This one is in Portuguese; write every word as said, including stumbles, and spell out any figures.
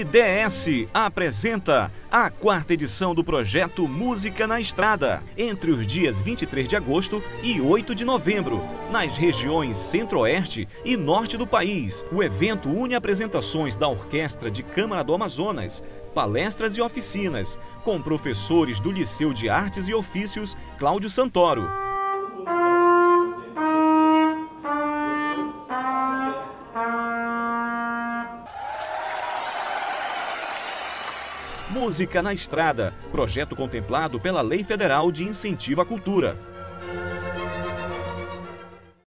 N D S apresenta a quarta edição do projeto Música na Estrada, entre os dias vinte e três de agosto e oito de novembro, nas regiões centro-oeste e norte do país. O evento une apresentações da Orquestra de Câmara do Amazonas, palestras e oficinas, com professores do Liceu de Artes e Ofícios Cláudio Santoro. Música na Estrada, projeto contemplado pela Lei Federal de Incentivo à Cultura.